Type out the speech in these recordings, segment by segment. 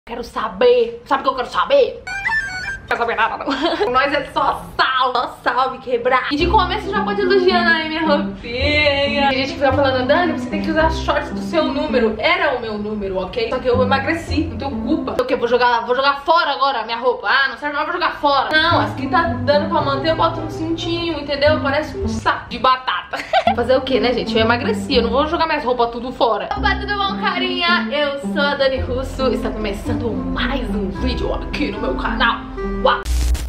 Quero saber. Sabe o que eu quero saber? Não quero saber nada, não. Nós é só salve quebrar. E de começo já pode elogiando aí minha roupinha. Tem gente que fica falando, Dani, você tem que usar shorts do seu número. Era o meu número, ok? Só que eu emagreci, não tenho culpa. O quê? Vou jogar fora agora a minha roupa. Ah, não serve mais, vou jogar fora. Não, as que tá dando pra manter, eu boto no cintinho, entendeu? Parece um saco de batata. Fazer o quê, né, gente? Eu emagreci, eu não vou jogar minhas roupas tudo fora. Opa, tudo bom, carinha? Eu sou a Dani Russo. Está começando mais um vídeo aqui no meu canal. Uau!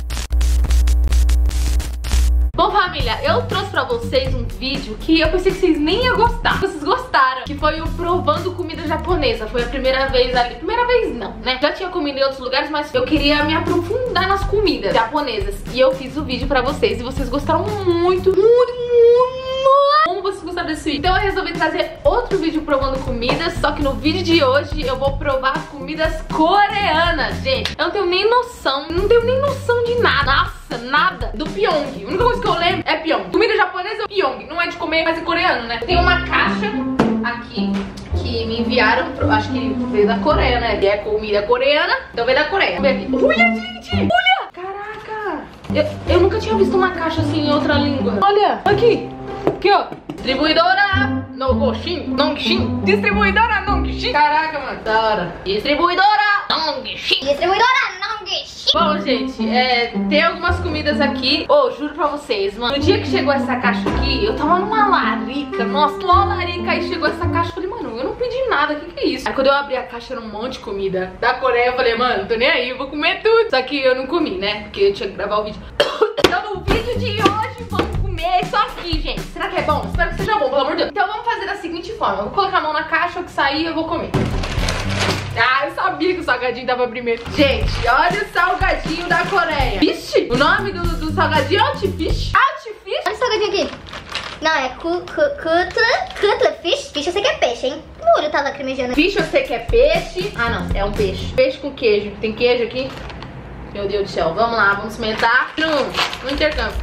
Bom, família, eu trouxe pra vocês um vídeo que eu pensei que vocês nem iam gostar. Vocês gostaram, que foi o provando comida japonesa. Foi a primeira vez ali. Primeira vez não, né? Já tinha comido em outros lugares, mas eu queria me aprofundar nas comidas japonesas. E eu fiz o vídeo pra vocês e vocês gostaram muito. Como vocês gostaram desse vídeo? Então eu resolvi trazer outro vídeo provando comidas. Só que no vídeo de hoje eu vou provar comidas coreanas, gente. Eu não tenho nem noção, de nada. Nossa, nada do Pyong. A única coisa que eu lembro é Pyong. Comida japonesa é Pyong. Não é de comer, mas é coreano, né? Tem uma caixa aqui que me enviaram, acho que veio da Coreia, né? Que é comida coreana, então veio da Coreia. Vamos ver aqui. Olha, gente! Olha! Caraca! Eu nunca tinha visto uma caixa assim em outra língua. Olha, aqui. Aqui, ó. Distribuidora Nongshin. Distribuidora Nongshin. Caraca, mano. Da hora. Distribuidora Nongshin. Bom, gente, tem algumas comidas aqui. Juro pra vocês, mano. No dia que chegou essa caixa aqui, eu tava numa larica. Nossa, uma larica. Aí chegou essa caixa, eu falei, mano, eu não pedi nada, o que é isso? Aí quando eu abri a caixa, era um monte de comida da Coreia. Eu falei, mano, tô nem aí, eu vou comer tudo. Só que eu não comi, né? Porque eu tinha que gravar o vídeo. Então no vídeo de hoje, vamos comer isso aqui, gente. Será que é bom? Espero que seja bom, pelo amor de Deus. Então vamos fazer da seguinte forma. Eu vou colocar a mão na caixa, o que sair eu vou comer. Ah, eu sabia que o salgadinho tava primeiro. Gente, olha o salgadinho da Coreia. Fish? O nome do salgadinho é Outfish. Outfish? Olha o salgadinho aqui. Não, é cutlet fish. Fish eu sei que é peixe, hein? O olho tá lacrimejando. Fish eu sei que é peixe. Ah, não, é um peixe. Peixe com queijo. Tem queijo aqui? Meu Deus do céu. Vamos lá, vamos experimentar no intercâmbio.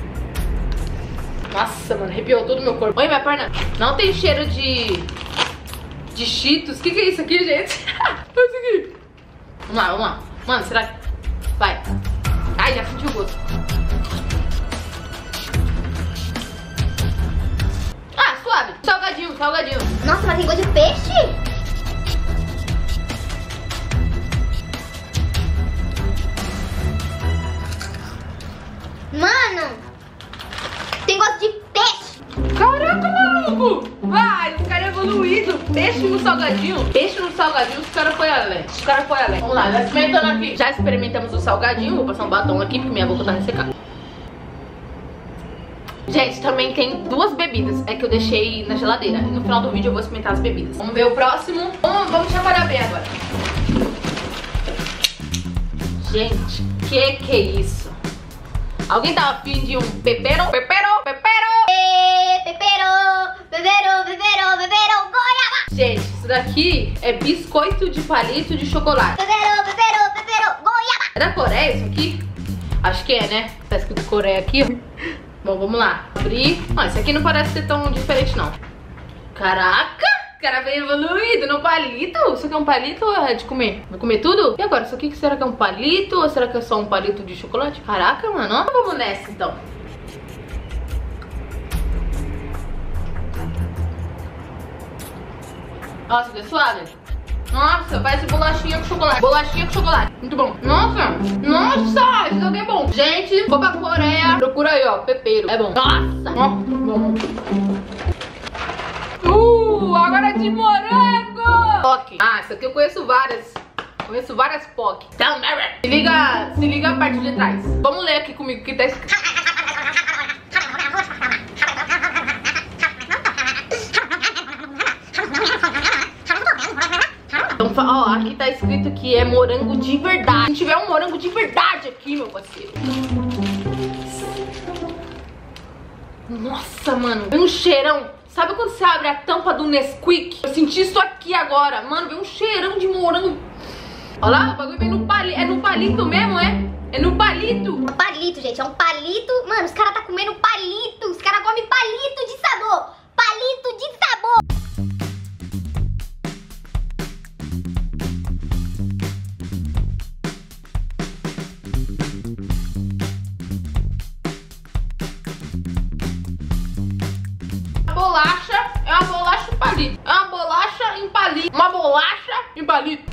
Nossa, mano, arrepiou todo o meu corpo. Oi, minha perna. Não tem cheiro de Cheetos. O que é isso aqui, gente? Olha isso aqui. Vamos lá, vamos lá. Mano, será que... Vai. Ai, já senti o gosto. Ah, suave. Salgadinho. Nossa, mas tem gosto de peixe? Mano, tem gosto de peixe. Caraca, maluco. Vai, o cara é evoluído. Peixe no salgadinho, os caras foi além. Vamos lá, já experimentando aqui. Já experimentamos o salgadinho. Vou passar um batom aqui, porque minha boca tá ressecada. Gente, também tem duas bebidas. É que eu deixei na geladeira. E no final do vídeo eu vou experimentar as bebidas. Vamos ver o próximo. Vamos trabalhar bem agora. Gente, que é isso? Alguém tá afim de um pepero? Pepero, goiaba. Gente, isso daqui é biscoito de palito de chocolate. Pepero, goiaba. É da Coreia isso aqui? Acho que é, né? Tá escrito Coreia aqui, ó. Bom, vamos lá. Abrir. Esse aqui não parece ser tão diferente, não. Caraca! O cara veio evoluído no palito. Isso aqui é um palito ou é de comer? Vai comer tudo? E agora, isso aqui será que é um palito ou será que é só um palito de chocolate? Caraca, mano. Ó, vamos nessa, então. Nossa, que suave. Nossa, parece bolachinha com chocolate. Muito bom. Nossa, isso aqui é bom. Gente, vou pra Coreia. Procura aí, ó, pepero. É bom. Nossa, ó, bom. Agora é de morango. Pock. Ah, isso aqui eu conheço várias. Conheço várias Pock. Se liga a parte de trás. Vamos ler aqui comigo o que tá escrito. Então, ó, aqui tá escrito que é morango de verdade. Se tiver um morango de verdade aqui, meu parceiro. Nossa, mano, vem um cheirão. Sabe quando você abre a tampa do Nesquik? Eu senti isso aqui agora. Mano, vem um cheirão de morango. Olha lá, o bagulho vem no palito. É no palito mesmo, é? É no palito. É um palito, gente, é um palito. Mano, os caras tá comendo palito. Os caras comem palito de sabor. Palito de sabor. uma bolacha em palito.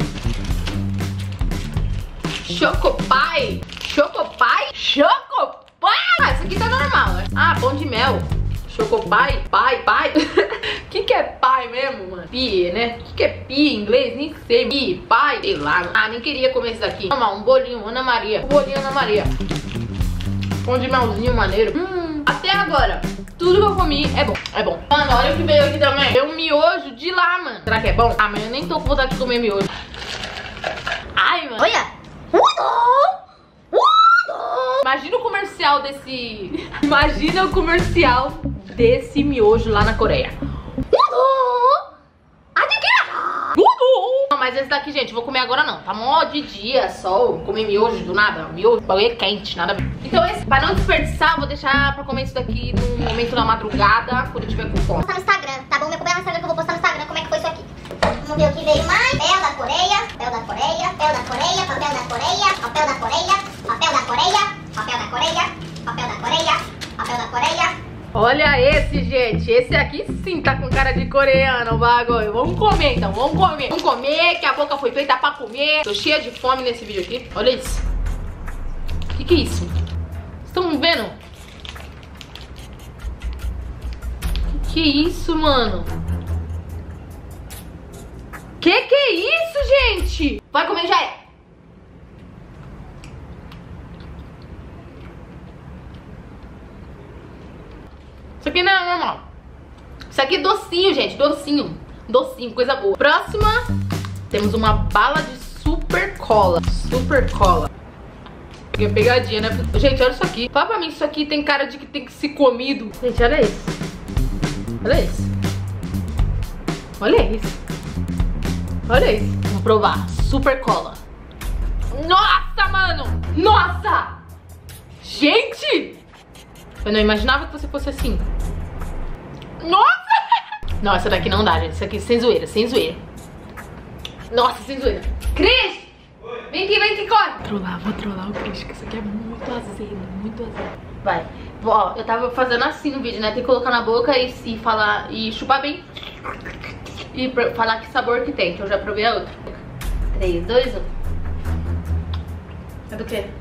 Chocopai. Chocopai? Chocopai! Ah, isso aqui tá normal, né? Ah, pão de mel. Chocopai? Pai? Que é pai mesmo, mano? Pie, né? Que é pie em inglês? Nem sei. Pie, pai, sei lá. Ah, nem queria comer esse daqui. Vamos lá, um bolinho, Ana Maria. Um bolinho, Ana Maria. Pão de melzinho maneiro. Até agora, tudo que eu comi é bom. É bom. Mano, olha o que veio aqui também. É um miojo de lá, mano. Será que é bom? Ah, mas eu nem tô com vontade de comer miojo. Ai, mano. Olha. Imagina o comercial desse... Imagina o comercial desse miojo lá na Coreia. Não, mas esse daqui, gente, vou comer agora não. Tá mó de dia, sol, comer miojo do nada. Miojo, o bagulho é quente, nada a ver. Então esse, pra não desperdiçar, eu vou deixar pra comer isso daqui no momento da madrugada, quando eu tiver com fome. Vou postar no Instagram, tá bom? Meu cobrar no Instagram que eu vou postar no Instagram como é que foi isso aqui. Vamos ver o que veio mais. Papel da Coreia, papel da Coreia, papel da Coreia, papel da Coreia, papel da Coreia, papel da Coreia, papel da Coreia, papel da Coreia, papel da Coreia. Olha esse, gente. Esse aqui sim tá com cara de coreano o bagulho. Vamos comer então, vamos comer. Vamos comer, que a boca foi feita pra comer. Tô cheia de fome nesse vídeo aqui. Olha isso. Que é isso? Vocês estão vendo? Que é isso, mano? Que é isso, gente? Vai comer, já é. Isso aqui não é normal. Isso aqui é docinho, gente. Docinho. Docinho, coisa boa. Próxima, temos uma bala de super cola. Super cola. Que é pegadinha, né? Gente, olha isso aqui. Fala pra mim, isso aqui tem cara de que tem que ser comido. Gente, olha isso. Olha isso. Olha isso. Olha isso. Vamos provar. Super cola. Nossa, mano. Nossa. Gente. Eu não imaginava que você fosse assim. Nossa! Não, essa daqui não dá, gente. Isso aqui sem zoeira, sem zoeira. Nossa, sem zoeira. Cris! Oi. Vem aqui, corre. Vou trollar o Cris, que isso aqui é muito azedo, muito azedo. Vai. Ó, eu tava fazendo assim no vídeo, né? Tem que colocar na boca e falar, e chupar bem. E falar que sabor que tem, que eu já provei a outra. 3, 2, 1. É do quê?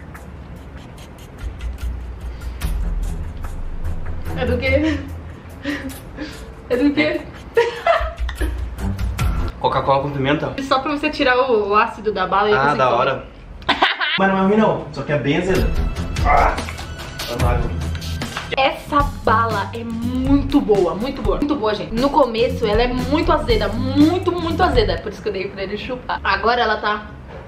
É do quê? É do quê? Coca-Cola com pimenta. Só pra você tirar o ácido da bala e ah, você da come. hora. Mas não é ruim não, só que é bem azedo. Ah, essa bala é muito boa, muito boa. Muito boa, gente. No começo ela é muito azeda, muito azeda. Por isso que eu dei pra ele chupar. Agora ela tá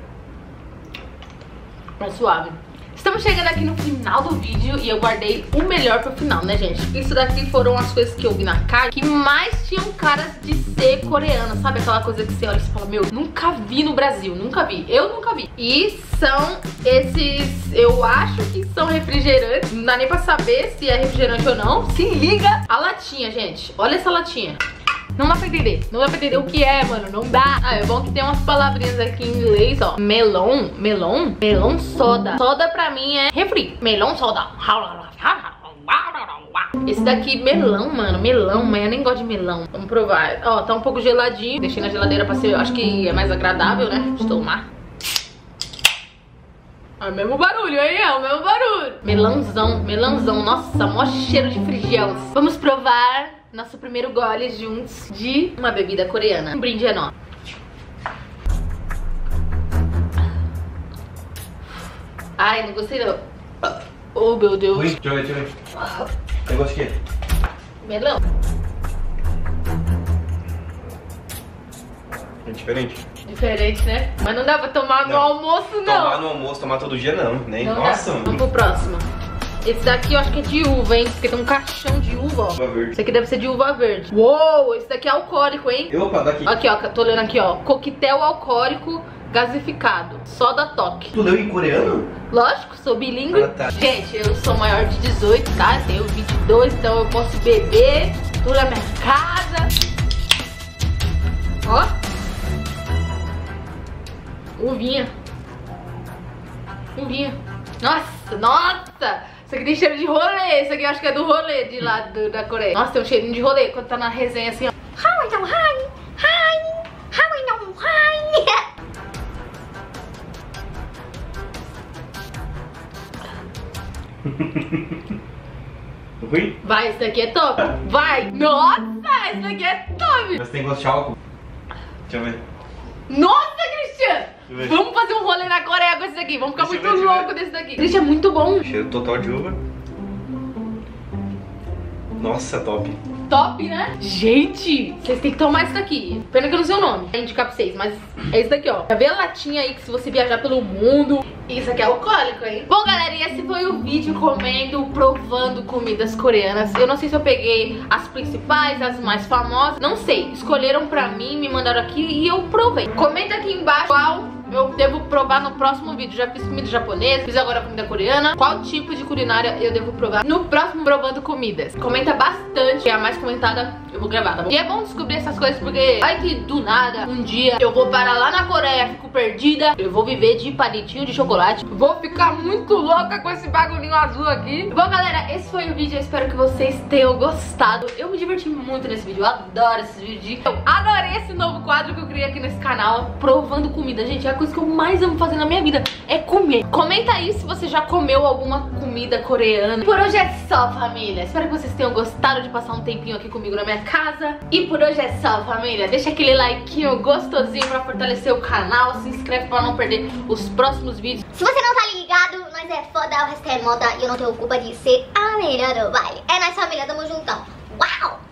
mais suave. Estamos chegando aqui no final do vídeo e eu guardei o melhor pro final, né, gente? Isso daqui foram as coisas que eu vi na cara que mais tinham caras de ser coreana. Sabe aquela coisa que você olha e fala, meu, nunca vi no Brasil, nunca vi. Eu nunca vi. E são esses, eu acho que são refrigerantes. Não dá nem pra saber se é refrigerante ou não. Se liga a latinha, gente. Olha essa latinha. Não dá pra entender, não dá pra entender o que é, mano, não dá. Ah, é bom que tem umas palavrinhas aqui em inglês, ó. Melon soda. Soda pra mim é refri. Melon soda. Esse daqui, melão, mano, melão, mas eu nem gosto de melão. Vamos provar. Ó, tá um pouco geladinho. Deixei na geladeira pra ser, eu acho que é mais agradável, né, de tomar. É o mesmo barulho, aí é o mesmo barulho. Melãozão, nossa, mó cheiro de frigião. Vamos provar nosso primeiro gole juntos de uma bebida coreana. Um brinde enorme. Ai, não gostei não. Oh, meu Deus. Ui, deixa eu ver. Negócio aqui. Melão. É diferente. Diferente, né? Mas não dá pra tomar no almoço, não. Tomar no almoço, tomar todo dia, não. Nem. Não nossa, dá. mano. Vamos pro próximo. Esse daqui eu acho que é de uva, hein? Porque tem um caixão de uva, ó. Uva verde. Esse aqui deve ser de uva verde. Uou, esse daqui é alcoólico, hein? Opa, daqui. Aqui, ó, tô olhando aqui, ó. Coquetel alcoólico gasificado. Soda toque. Tu leu em coreano? Lógico, sou bilíngue. Ah, tá. Gente, eu sou maior de 18, tá? Eu tenho 22, então eu posso beber tudo na minha casa. Ó. Uvinha. Nossa. Isso aqui tem cheiro de rolê. Isso aqui eu acho que é do rolê de lá da Coreia. Nossa, tem um cheirinho de rolê quando tá na resenha assim, ó. Ruim? Vai, esse daqui é top. Vai. Nossa, esse daqui é top. Mas tem gosto de álcool. Deixa eu ver. Nossa, Cristian. Deixa eu ver. Vamos fazer um rolê na Coreia com esse daqui. Vamos ficar Deixa muito eu ver, louco desse daqui. Cristian, é muito bom. Cheiro total de uva. Nossa, top. Top, né? Gente, vocês têm que tomar isso daqui. Pena que eu não sei o nome, vou indicar pra vocês, mas é isso daqui, ó. Já vê a latinha aí que se você viajar pelo mundo, isso aqui é alcoólico, hein? Bom, galera, e esse foi o vídeo comendo, provando comidas coreanas. Eu não sei se eu peguei as principais, as mais famosas, não sei. Escolheram pra mim, me mandaram aqui e eu provei. Comenta aqui embaixo qual eu devo provar no próximo vídeo. Já fiz comida japonesa, fiz agora comida coreana. Qual tipo de culinária eu devo provar no próximo Provando Comidas? Comenta bastante, é a mais comentada eu vou gravar, tá bom? E é bom descobrir essas coisas porque vai que do nada, um dia eu vou parar lá na Coreia, fico perdida, eu vou viver de palitinho de chocolate, vou ficar muito louca com esse bagulhinho azul aqui. Bom, galera, esse foi o vídeo, eu espero que vocês tenham gostado. Eu me diverti muito nesse vídeo, eu adoro esses vídeos. Eu adorei esse novo quadro que eu criei aqui nesse canal, Provando Comida. Gente, é a coisa que eu mais amo fazer na minha vida, é comer. Comenta aí se você já comeu alguma comida coreana. Por hoje é só, família. Espero que vocês tenham gostado de passar um tempinho aqui comigo na minha casa. E por hoje é só, família. Deixa aquele likeinho gostosinho pra fortalecer o canal. Se inscreve pra não perder os próximos vídeos. Se você não tá ligado, nós é foda, o resto é moda e eu não tenho culpa de ser a melhor do baile. É nóis, família, tamo juntão. Uau!